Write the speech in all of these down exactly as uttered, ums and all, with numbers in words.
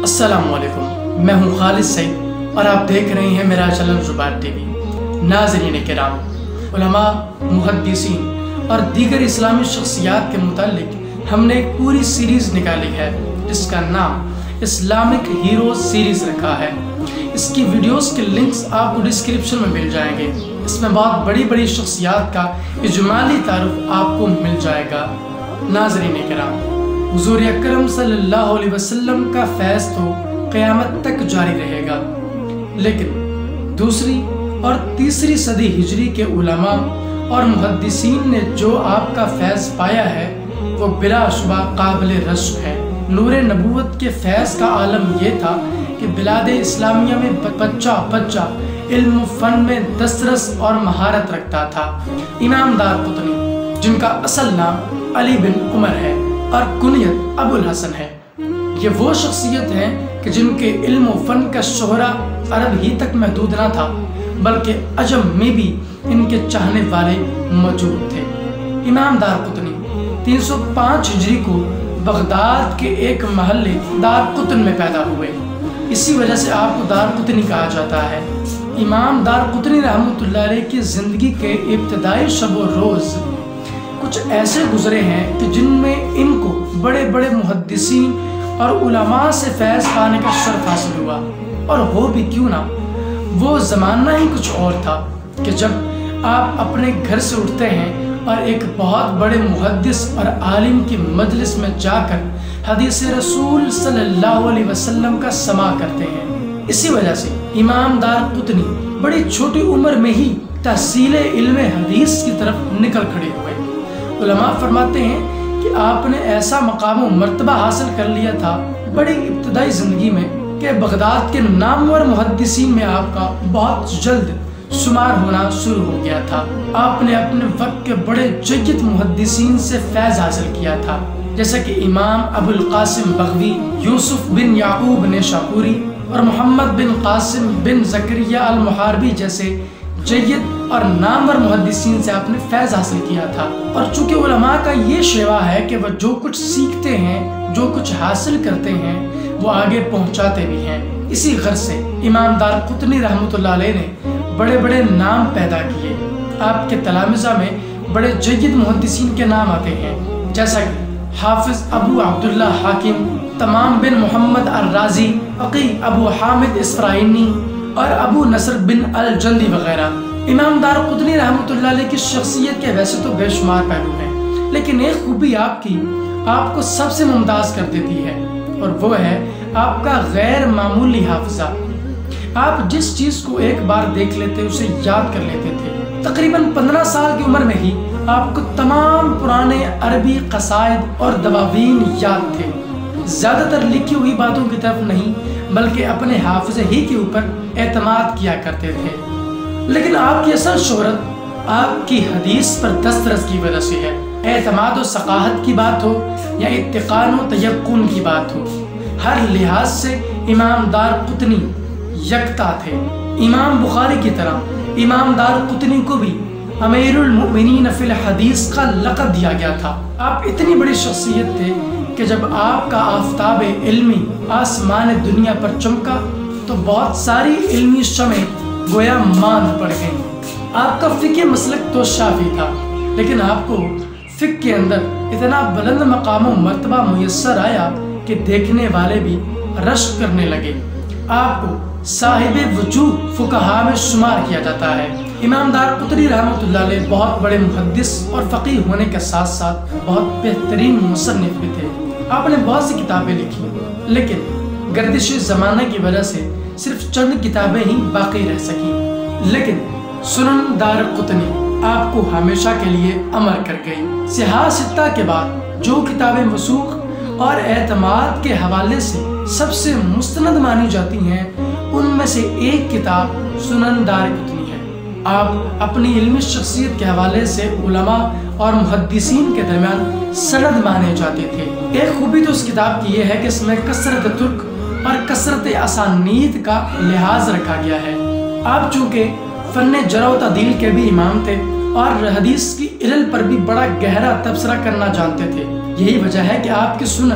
السلام علیکم، میں ہوں خالد سعید اور آپ دیکھ رہے ہیں میرا چینل زبیر ٹی وی۔ ناظرین کرام، علماء، محدثین اور دیگر اسلامی شخصیات کے متعلق ہم نے ایک پوری سیریز نکالی ہے جس کا نام اسلامک ہیروز سیریز رکھا ہے۔ اس کی ویڈیوز کے لنکس آپ کو ڈسکرپشن میں مل جائیں گے۔ اس میں بہت بڑی بڑی شخصیات کا اجمالی تعارف آپ کو مل جائے گا۔ ناظرین کرام، حضور اکرم صلی اللہ علیہ وسلم کا فیض تو قیامت تک جاری رہے گا، لیکن دوسری اور تیسری صدی ہجری کے علماء اور محدثین نے جو آپ کا فیض پایا ہے وہ بلا شبہ قابل رشک ہے۔ نور نبوت کے فیض کا عالم یہ تھا کہ بلاد اسلامیہ میں بچہ بچہ علم و فن میں دسترس اور مہارت رکھتا تھا۔ امام دار قطنی، جن کا اصل نام علی بن عمر ہے اور کنیت ابو الحسن ہے، یہ وہ شخصیت ہیں کہ جن کے علم و فن کا شہرہ عرب ہی تک محدود نہ تھا بلکہ عجم میں بھی ان کے چاہنے والے موجود تھے۔ امام دار قطنی تین سو پانچ ہجری کو بغداد کے ایک محلے دار قطن میں پیدا ہوئے، اسی وجہ سے آپ کو دار قطنی کہا جاتا ہے۔ امام دار قطنی رحمۃ اللہ علیہ کی زندگی کے ابتدائی شب و روز کچھ ایسے گزرے ہیں کہ جن میں ان کو بڑے بڑے محدثین اور علماء سے فیض پانے کا شرف حاصل ہوا، اور ہو بھی کیوں نہ، وہ زمانہ ہی کچھ اور تھا کہ جب آپ اپنے گھر سے اٹھتے ہیں اور ایک بہت بڑے محدث اور عالم کی مجلس میں جا کر حدیث رسول صلی اللہ علیہ وسلم کا سماع کرتے ہیں۔ اسی وجہ سے امام دار قطنی بڑی چھوٹی عمر میں ہی تحصیل علم حدیث کی طرف نکل کھڑے ہوئے۔ علماء فرماتے ہیں کہ آپ نے ایسا مقام و مرتبہ حاصل کر لیا تھا بڑی ابتدائی زندگی میں کہ بغداد کے نامور محدثین میں آپ کا بہت جلد شمار ہونا شروع ہو گیا تھا۔ آپ نے اپنے وقت کے بڑے جید محدثین سے فیض حاصل کیا تھا، جیسا کہ امام ابو القاسم بغوی، یوسف بن یعقوب نیشاپوری اور محمد بن قاسم بن زکریہ المحاربی جیسے جید اور نامور محدثین سے آپ نے فیض حاصل کیا تھا۔ اور چونکہ علماء کا یہ شیوا ہے کہ وہ جو کچھ سیکھتے ہیں، جو کچھ حاصل کرتے ہیں، وہ آگے پہنچاتے بھی ہیں، اسی غرض سے امام دار قطنی رحمۃ اللہ علیہ نے بڑے بڑے نام پیدا کیے۔ آپ کے تلامذہ میں بڑے جید محدثین کے نام آتے ہیں، جیسا کہ حافظ ابو عبداللہ حاکم، تمام بن محمد الرازی، فقی ابو حامد اسفرائینی اور ابو نصر بن الجندی وغیرہ۔ امام دار قطنی رحمۃ اللہ علیہ کی شخصیت کے ویسے تو بے شمار پہلو ہیں، لیکن ایک خوبی آپ کی آپ کو سب سے ممتاز کر دیتی ہے، اور وہ ہے آپ کا غیر معمولی حافظہ۔ آپ جس چیز کو ایک بار دیکھ لیتے اسے یاد کر لیتے تھے۔ تقریباً پندرہ سال کی عمر میں ہی آپ کو تمام پرانے عربی قصائد اور دواوین یاد تھے، زیادہ تر لکھی ہوئی باتوں کی طرف نہیں بلکہ اپنے حافظے ہی کے اوپر اعتماد کیا کرتے تھے۔ لیکن آپ کی اصل شہرت آپ کی حدیث پر دسترس کی وجہ سے ہے۔ اعتماد و ثقافت کی بات ہو یا اتقان و تیقن کی بات ہو، ہر لحاظ سے امام دار قطنی یکتا تھے۔ امام بخاری کی طرح امام دار قطنی کو بھی امیر المؤمنین فی الحدیث کا لقب دیا گیا تھا۔ آپ اتنی بڑی شخصیت تھے کہ جب آپ کا آفتاب علمی آسمان دنیا پر چمکا تو بہت ساری علمی شمعیں گویا ماند پڑ گئیں۔ آپ کا فقہ مسلک تو شافی تھا، لیکن آپ کو فقہ کے اندر اتنا بلند مقام و مرتبہ میسر آیا کہ دیکھنے والے بھی رشک کرنے لگے۔ آپ کو صاحب وجود فقہاء میں شمار کیا جاتا ہے۔ امام دار قطنی رحمۃ اللہ علیہ بہت بڑے محدث اور فقیہ ہونے کے ساتھ ساتھ بہت بہترین مصنف بھی تھے۔ آپ نے بہت سی کتابیں لکھی، لیکن گردش زمانہ کی وجہ سے صرف چند کتابیں ہی باقی رہ سکیں، لیکن سنن دار قطنی آپ کو ہمیشہ کے لیے امر کر گئی۔ صحاح ستہ کے بعد جو کتابیں وثوق اور اعتماد کے حوالے سے سب سے مستند مانی جاتی ہیں، ان میں سے ایک کتاب سنن دار قطنی ہے۔ آپ اپنی علمی شخصیت کے حوالے سے علماء اور محدثین کے درمیان سند مانے جاتے تھے۔ ایک خوبی تو اس کتاب کی یہ ہے کہ اس میں کثرت ترک اور کثرت اسانید کا لحاظ رکھا گیا ہے۔ آپ چونکہ فن جرح و تعدیل کے بھی امام تھے اور حدیث کی علل پر بھی بڑا گہرا تبصرہ کرنا جانتے تھے، یہی وجہ ہے کہ آپ کے سنن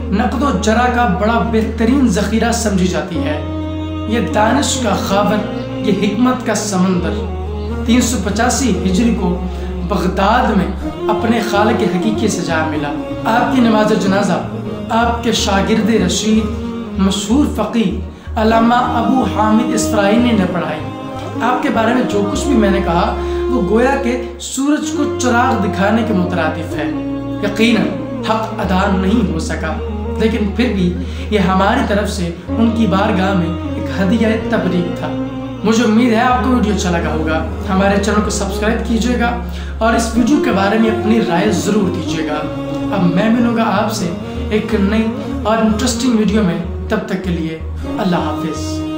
نقد و جرا کا بڑا بہترین ذخیرہ سمجھی جاتی ہے۔ یہ دانش کا خاور، یہ حکمت کا سمندر تین سو پچاسی ہجری کو بغداد میں اپنے خالق حقیقی سے جا ملا۔ آپ کی نماز جنازہ آپ کے شاگرد رشید مشہور فقیہ علامہ ابو حامد اسفرائینی نے پڑھائی۔ آپ کے بارے میں جو کچھ بھی میں نے کہا وہ گویا کہ سورج کو چراغ دکھانے کے مترادف ہے۔ یقیناً حق ادا نہیں ہو سکا، لیکن پھر بھی یہ ہماری طرف سے ان کی بارگاہ میں ایک ہدیہ تبریک تھا۔ مجھے امید ہے آپ کو ویڈیو اچھا لگا ہوگا۔ ہمارے چینل کو سبسکرائب کیجیے گا اور اس ویڈیو کے بارے میں اپنی رائے ضرور دیجیے گا۔ اب میں ملوں گا آپ سے ایک نئی اور انٹرسٹنگ ویڈیو میں، تب تک کے لیے اللہ حافظ۔